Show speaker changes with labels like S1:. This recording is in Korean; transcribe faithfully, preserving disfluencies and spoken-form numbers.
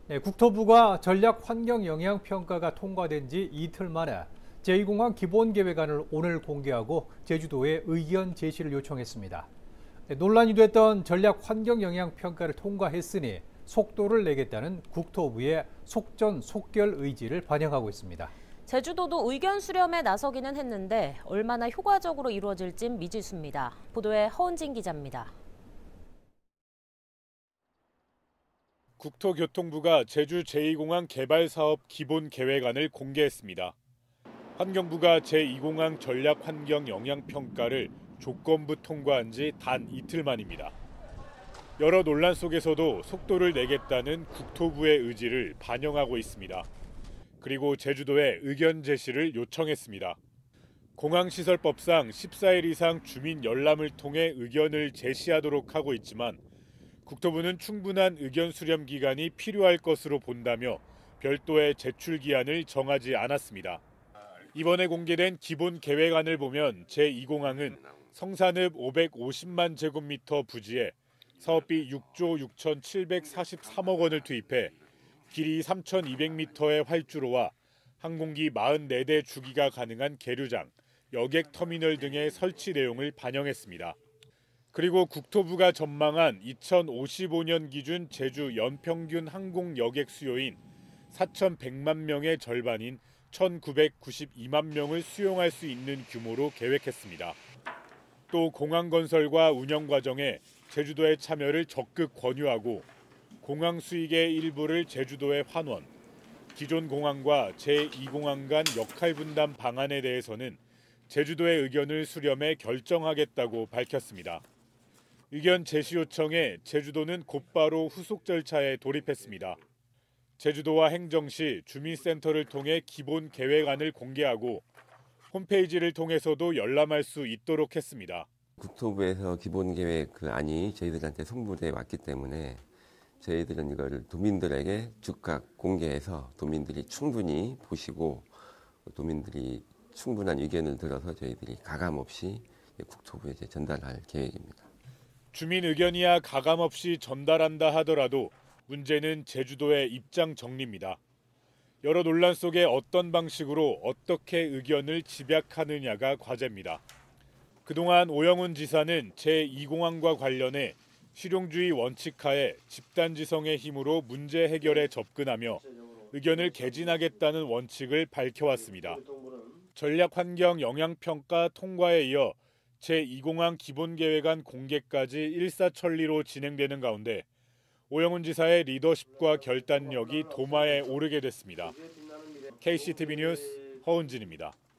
S1: 네, 국토부가 전략 환경 영향 평가가 통과된 지 이틀 만에 제이 공항 기본 계획안을 오늘 공개하고 제주도에 의견 제시를 요청했습니다. 네, 논란이 됐던 전략 환경 영향 평가를 통과했으니 속도를 내겠다는 국토부의 속전속결 의지를 반영하고 있습니다.
S2: 제주도도 의견 수렴에 나서기는 했는데 얼마나 효과적으로 이루어질진 미지수입니다. 보도에 허은진 기자입니다.
S3: 국토교통부가 제주 제이 공항 개발 사업 기본 계획안을 공개했습니다. 환경부가 제이 공항 전략 환경 영향 평가를 조건부 통과한 지 단 이틀 만입니다. 여러 논란 속에서도 속도를 내겠다는 국토부의 의지를 반영하고 있습니다. 그리고 제주도에 의견 제시를 요청했습니다. 공항시설법상 십사 일 이상 주민 열람을 통해 의견을 제시하도록 하고 있지만 국토부는 충분한 의견 수렴 기간이 필요할 것으로 본다며 별도의 제출 기한을 정하지 않았습니다. 이번에 공개된 기본 계획안을 보면 제이 공항은 성산읍 오백오십만 제곱미터 부지에 사업비 육조 육천칠백사십삼억 원을 투입해 길이 삼천이백 미터의 활주로와 항공기 사십사 대 주기가 가능한 계류장, 여객 터미널 등의 설치 내용을 반영했습니다. 그리고 국토부가 전망한 이천오십오 년 기준 제주 연평균 항공 여객 수요인 사천백만 명의 절반인 천구백구십이만 명을 수용할 수 있는 규모로 계획했습니다. 또 공항 건설과 운영 과정에 제주도의 참여를 적극 권유하고 공항 수익의 일부를 제주도에 환원, 기존 공항과 제이 공항 간 역할 분담 방안에 대해서는 제주도의 의견을 수렴해 결정하겠다고 밝혔습니다. 의견 제시 요청에 제주도는 곧바로 후속 절차에 돌입했습니다. 제주도와 행정시, 주민센터를 통해 기본 계획안을 공개하고 홈페이지를 통해서도 열람할 수 있도록 했습니다.
S4: 국토부에서 기본 계획 그 안이 저희들한테 송부돼 왔기 때문에 저희들은 이걸 도민들에게 즉각 공개해서 도민들이 충분히 보시고 도민들이 충분한 의견을 들어서 저희들이 가감 없이 국토부에 이제 전달할 계획입니다.
S3: 주민 의견이야 가감 없이 전달한다 하더라도 문제는 제주도의 입장 정리입니다. 여러 논란 속에 어떤 방식으로 어떻게 의견을 집약하느냐가 과제입니다. 그동안 오영훈 지사는 제이 공항과 관련해 실용주의 원칙하에 집단지성의 힘으로 문제 해결에 접근하며 의견을 개진하겠다는 원칙을 밝혀왔습니다. 전략환경 영향평가 통과에 이어 제이 공항 기본계획안 공개까지 일사천리로 진행되는 가운데 오영훈 지사의 리더십과 결단력이 도마에 오르게 됐습니다. 케이씨티비 뉴스 허은진입니다.